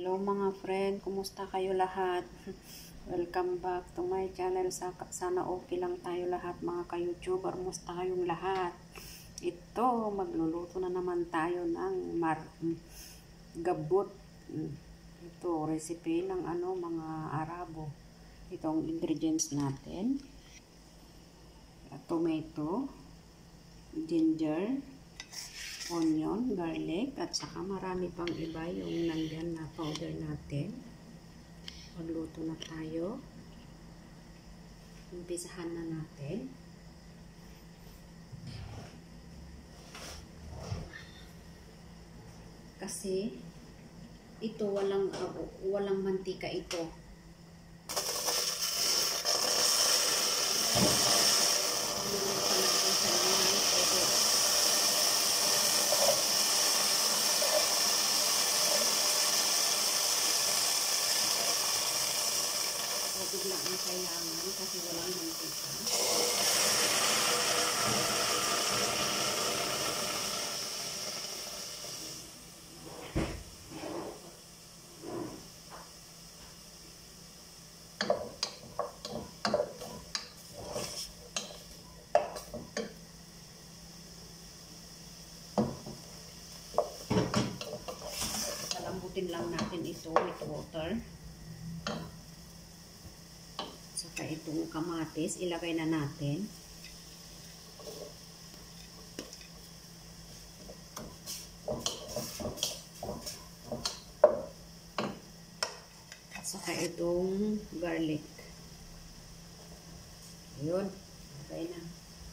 Hello mga friend, kumusta kayo lahat? Welcome back to my channel. Sana okay lang tayo lahat mga ka-YouTuber. Kumusta kayong lahat? Ito, magluluto na naman tayo ng gabot. Ito, recipe ng mga Arabo. Itong ingredients natin. Tomato, ginger, onion, garlic, at saka marami pang iba yung nandyan na powder natin. Magluto na tayo. Umpisahan na natin. Kasi ito walang mantika ito. Bigla ang kailangan kasi walang mantika. Palambutin lang natin ito with water. Saka itong kamatis, ilagay na natin. Saka itong garlic. Ayun, ilagay na.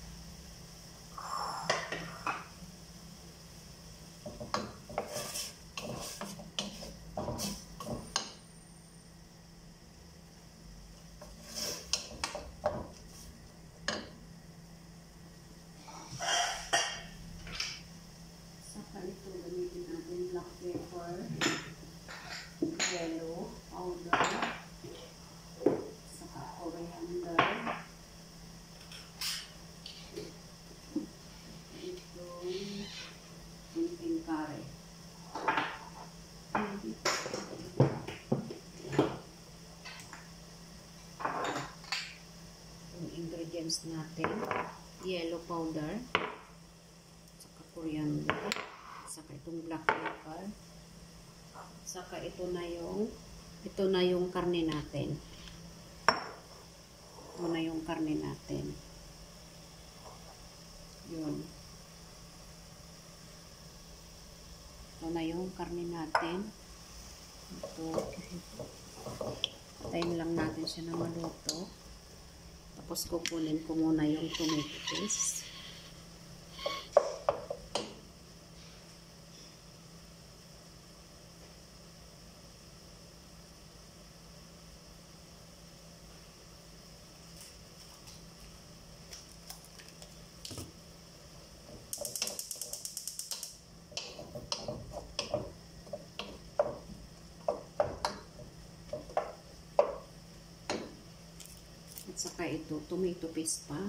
Ito, gamitin natin black pepper, yellow powder, saka coriander, itong kunting curry. Yung ingredients natin, yellow powder, saka coriander, saka itong black pepper, saka ito na yung karne natin. Ito na yung karne natin. Yun. Ito na yung karne natin. Ito. Patayin lang natin siya na maluto. Tapos kukunin ko muna yung tomato paste. At saka ito, tomato paste pa.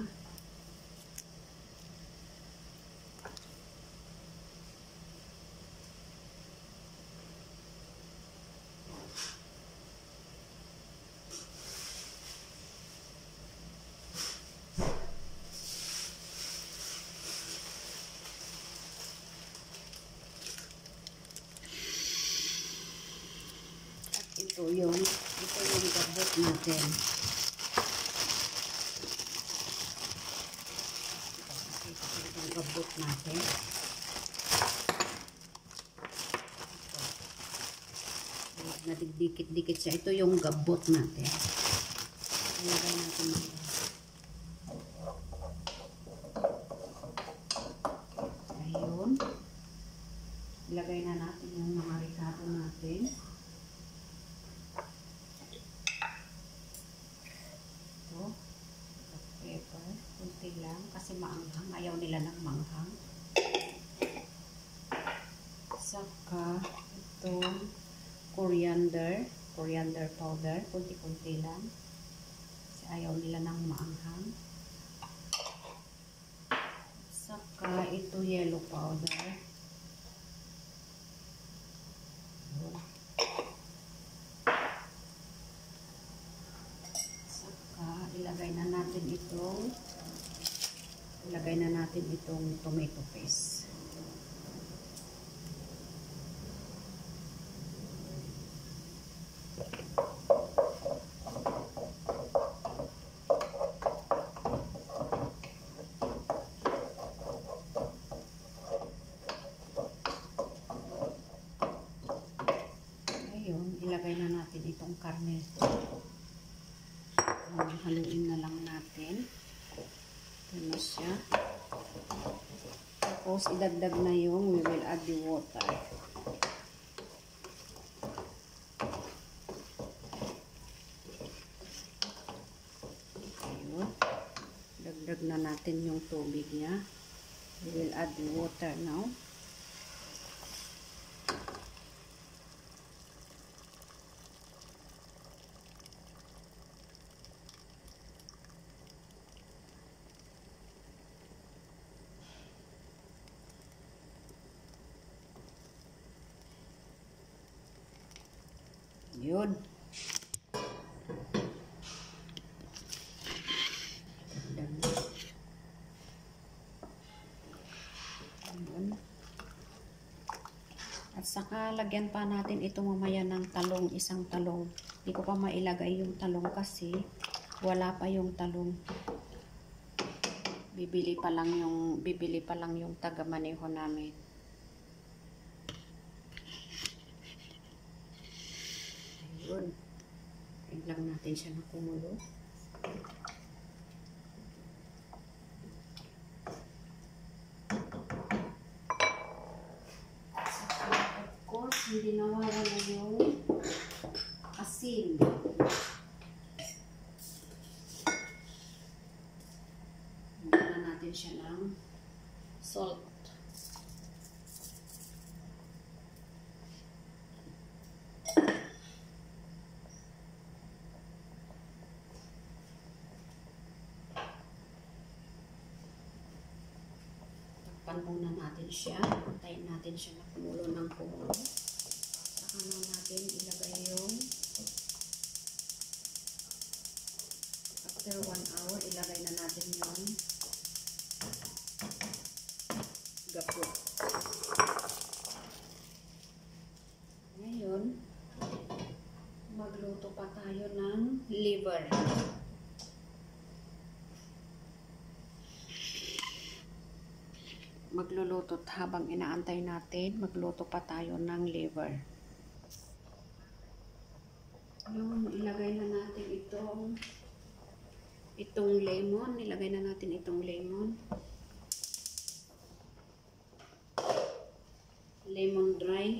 At ito yung gabot natin. Gabot natin. Nadikit-dikit siya. Ito yung gabot natin. Ilagay natin ito. Ayun. Ilagay na natin yung mga ricado natin. Ito. Pepper. Kunti lang kasi maanghang. Ayaw nila ng maanghang. Saka itong coriander powder. Kunti-kunti lang. Kasi ayaw nila ng maanghang. Saka ito yellow powder. itong tomato paste. Ilagay na natin itong karne. Haluin na lang natin. Ito na siya. Tapos, idagdag na yung, we will add the water. Ayun. Dagdag na natin yung tubig niya. We will add the water now. Yun. At saka lagyan pa natin ito mamaya ng talong, isang talong. Hindi ko pa mailagay yung talong kasi wala pa yung talong. Bibili pa lang yung taga-maneho namin. Ayun. Ayun lang natin siya na kumulo. Hindi nawawala yung asin. Lagyan na natin siya ng salt. Takpan muna natin siya. Antayin natin siya na kumulo ng kumulo. Saka na natin ilagay yung after 1 hour, ilagay na natin yung gapot. Ngayon, magluto pa tayo ng liver. Magluluto habang inaantay natin, magluto pa tayo ng liver. Yung ilagay na natin itong lemon, ilagay na natin itong lemon. Lemon dry.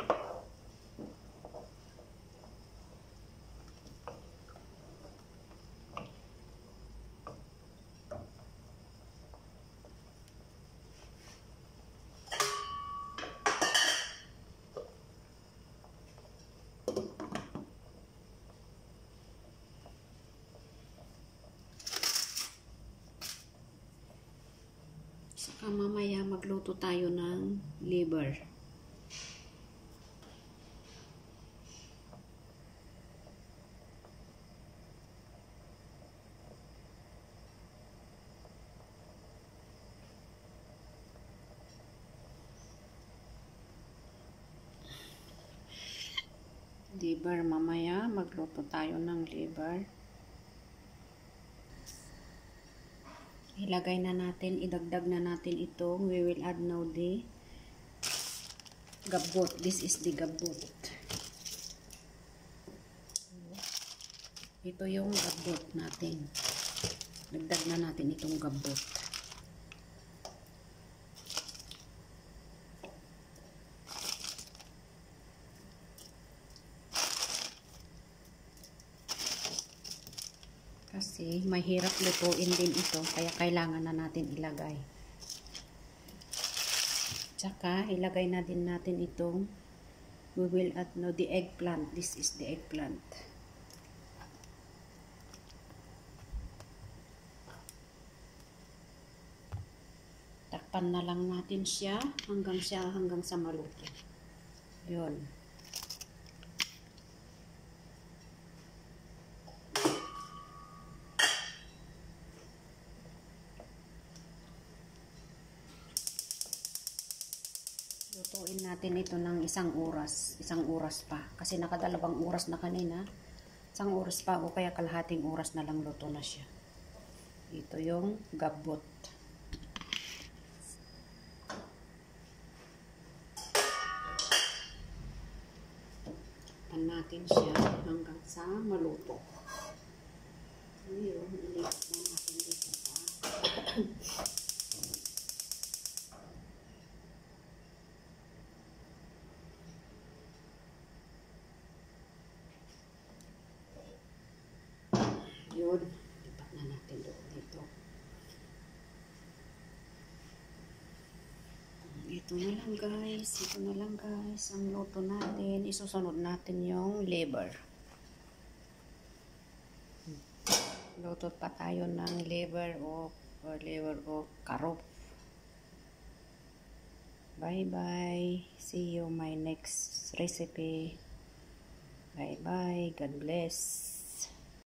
Saka mamaya magluto tayo ng liver. Liver, mamaya magluto tayo ng liver. Ilagay na natin, idagdag na natin itong, we will add now the gabot. This is the gabot. Ito yung gabot natin. Dagdag na natin itong gabot. Kasi mahirap lutuin din ito, kaya kailangan na natin ilagay. Tsaka ilagay na din natin itong, we will add now the eggplant. This is the eggplant. Takpan na lang natin siya hanggang sa maluto. Yun. Lutuin natin ito ng isang oras pa. Kasi nakadalawang oras na kanina. Isang oras pa o kaya kalahating oras na lang luto na siya. Ito yung gabot. Takpan natin siya hanggang sa maluto. Ngayon, ilipat na natin dito sa yun, lipat na natin doon dito. Ito na lang guys, ang luto natin. Isusunod natin yung liver. Luto pa tayo ng liver o karop. Bye bye. See you my next recipe. Bye bye. God bless.